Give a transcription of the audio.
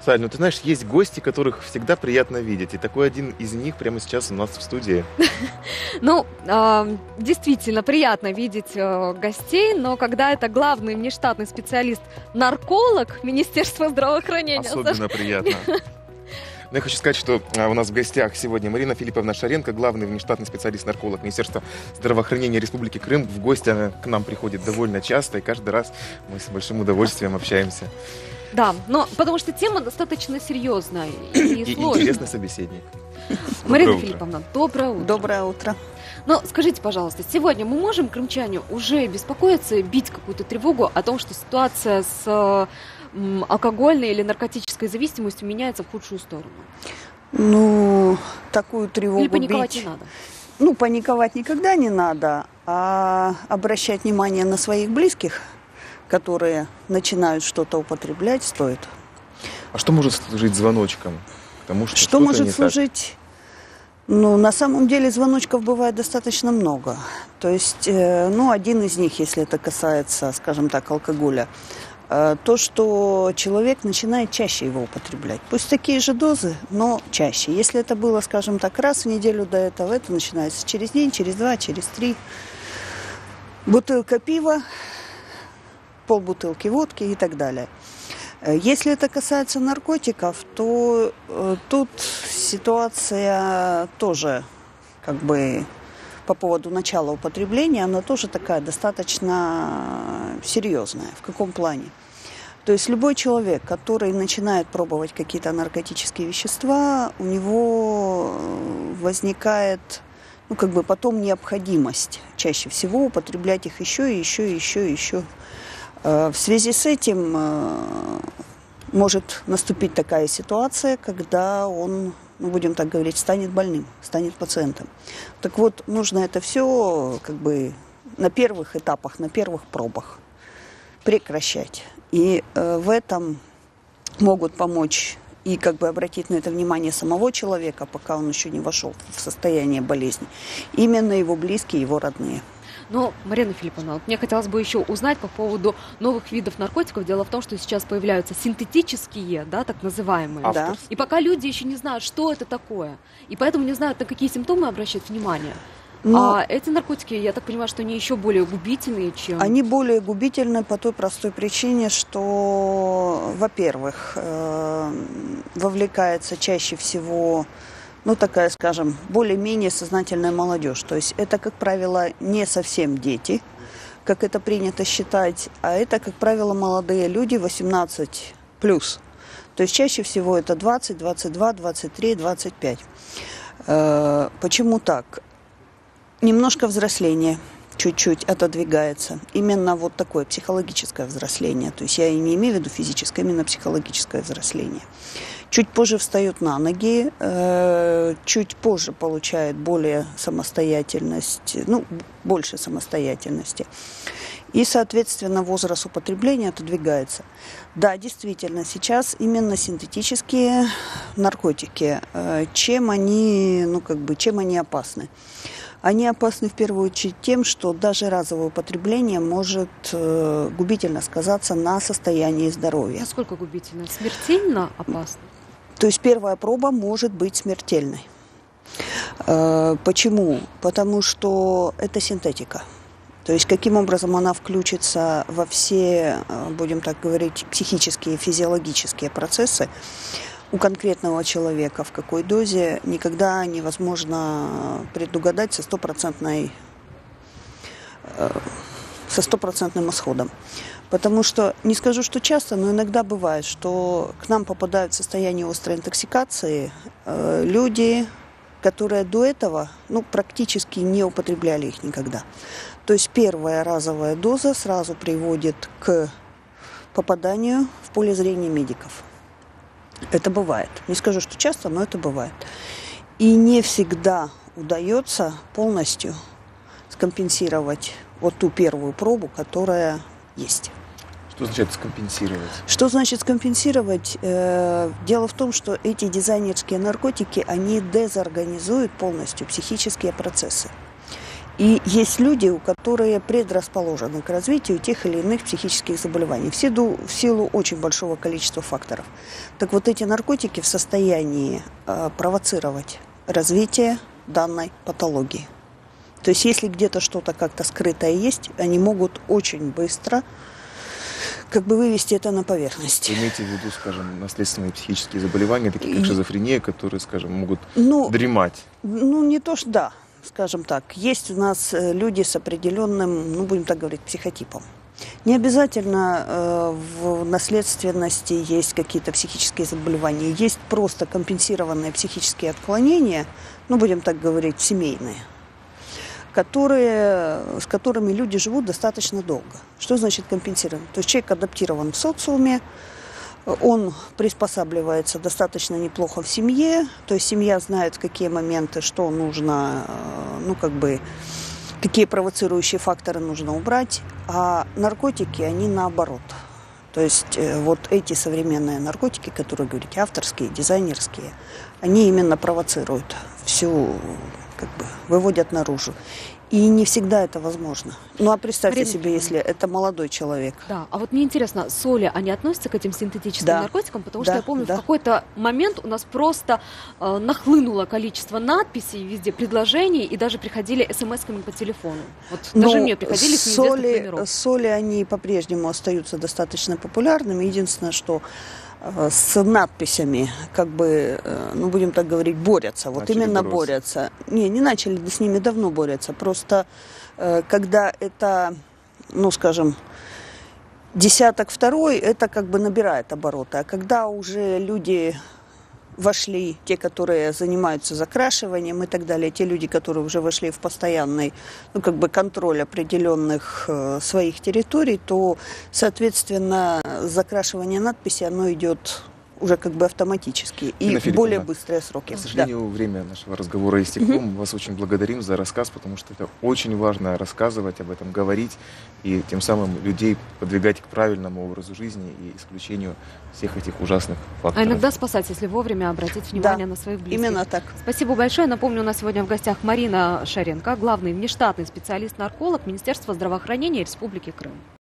Саль, ну ты знаешь, есть гости, которых всегда приятно видеть. И такой один из них прямо сейчас у нас в студии. Ну, действительно, приятно видеть гостей, но когда это главный внештатный специалист-нарколог Министерства здравоохранения... Особенно приятно. Но я хочу сказать, что у нас в гостях сегодня Марина Филипповна Шаренко, главный внештатный специалист-нарколог Министерства здравоохранения Республики Крым. В гости она к нам приходит довольно часто, и каждый раз мы с большим удовольствием общаемся. Да, но потому что тема достаточно серьезная и сложная. Интересный собеседник. Марина Филипповна, доброе утро. Доброе утро. Но скажите, пожалуйста, сегодня мы можем, крымчане, уже беспокоиться, бить какую-то тревогу о том, что ситуация с алкогольной или наркотической зависимостью меняется в худшую сторону? Ну, такую тревогу или паниковать бить... не надо? Ну, паниковать никогда не надо, а обращать внимание на своих близких, которые начинают что-то употреблять, стоит. А что может служить звоночком? Потому что может служить? Ну, на самом деле звоночков бывает достаточно много. То есть, ну, один из них, если это касается, скажем так, алкоголя, то, что человек начинает чаще его употреблять. Пусть такие же дозы, но чаще. Если это было, скажем так, раз в неделю до этого, это начинается через день, через два, через три. Бутылка пива, полбутылки водки и так далее. Если это касается наркотиков, то тут ситуация тоже как бы по поводу начала употребления, она тоже такая достаточно серьезная. В каком плане? То есть любой человек, который начинает пробовать какие-то наркотические вещества, у него возникает, ну, как бы потом необходимость чаще всего употреблять их еще и еще и еще и еще. В связи с этим может наступить такая ситуация, когда он, ну, будем так говорить, станет больным, станет пациентом. Так вот, нужно это все как бы на первых этапах, на первых пробах прекращать. И в этом могут помочь и как бы обратить на это внимание самого человека, пока он еще не вошел в состояние болезни. Именно его близкие, его родные. Но, Марина Филипповна, вот мне хотелось бы еще узнать по поводу новых видов наркотиков. Дело в том, что сейчас появляются синтетические, да, так называемые. Да. И пока люди еще не знают, что это такое, и поэтому не знают, на какие симптомы обращать внимание. Но а эти наркотики, я так понимаю, что они еще более губительные, чем... Они более губительны по той простой причине, что, во-первых, вовлекается чаще всего... ну, такая, скажем, более-менее сознательная молодежь. То есть это, как правило, не совсем дети, как это принято считать, а это, как правило, молодые люди 18+. То есть чаще всего это 20, 22, 23, 25. Почему так? Немножко взросление чуть-чуть отодвигается. Именно вот такое психологическое взросление. То есть я и не имею в виду физическое, именно психологическое взросление. Чуть позже встает на ноги, чуть позже получает более самостоятельность, ну, больше самостоятельности. И, соответственно, возраст употребления отодвигается. Да, действительно, сейчас именно синтетические наркотики, чем они, ну, как бы, чем они опасны? Они опасны в первую очередь тем, что даже разовое употребление может губительно сказаться на состоянии здоровья. Насколько губительно? Смертельно опасно? То есть первая проба может быть смертельной. Почему? Потому что это синтетика. То есть каким образом она включится во все, будем так говорить, психические, физиологические процессы у конкретного человека, в какой дозе, никогда невозможно предугадать со стопроцентным исходом. Потому что, не скажу, что часто, но иногда бывает, что к нам попадают в состояние острой интоксикации люди, которые до этого, ну, практически не употребляли их никогда. То есть первая разовая доза сразу приводит к попаданию в поле зрения медиков. Это бывает. Не скажу, что часто, но это бывает. И не всегда удается полностью скомпенсировать вот ту первую пробу, которая есть. Что значит скомпенсировать? Что значит скомпенсировать? Дело в том, что эти дизайнерские наркотики, они дезорганизуют полностью психические процессы. И есть люди, у которых предрасположены к развитию тех или иных психических заболеваний в силу очень большого количества факторов. Так вот, эти наркотики в состоянии провоцировать развитие данной патологии. То есть, если где-то что-то как-то скрытое есть, они могут очень быстро вывести это на поверхность. Вы имеете в виду, скажем, наследственные психические заболевания, такие как шизофрения, которые, скажем, могут дремать? Не то, что да, скажем так. Есть у нас люди с определенным, будем так говорить, психотипом. Не обязательно в наследственности есть какие-то психические заболевания. Есть просто компенсированные психические отклонения, будем так говорить, семейные, с которыми люди живут достаточно долго. Что значит компенсирован? То есть человек адаптирован в социуме, он приспосабливается достаточно неплохо в семье, то есть семья знает, в какие моменты, что нужно, какие провоцирующие факторы нужно убрать, а наркотики, они наоборот. То есть вот эти современные наркотики, которые, говорите, авторские, дизайнерские, они именно провоцируют всю, выводят наружу. И не всегда это возможно. А представьте себе, если это молодой человек. Да, а вот мне интересно, соли, они относятся к этим синтетическим наркотикам? Потому что я помню, в какой-то момент у нас просто нахлынуло количество надписей везде, предложений, и даже приходили смс-ками по телефону. Вот даже мне приходили с неизвестных номеров. Соли, они по-прежнему остаются достаточно популярными. Единственное, что с надписями, будем так говорить, борются. Вот начали именно бороться. борются. Не начали, с ними давно борются. Просто когда это, десяток второй, это набирает обороты. А когда уже люди вошли, те, которые занимаются закрашиванием и так далее, те люди, которые уже вошли в постоянный, контроль определенных своих территорий, то, соответственно, закрашивание надписи, оно идет уже автоматически и более быстрые сроки. К сожалению, время нашего разговора истекло. Мы вас очень благодарим за рассказ, потому что это очень важно рассказывать об этом, говорить и тем самым людей подвигать к правильному образу жизни и исключению всех этих ужасных факторов. А иногда спасать, если вовремя обратить внимание на своих близких. Именно так. Спасибо большое. Напомню, у нас сегодня в гостях Марина Шаренко, главный внештатный специалист-нарколог Министерства здравоохранения Республики Крым.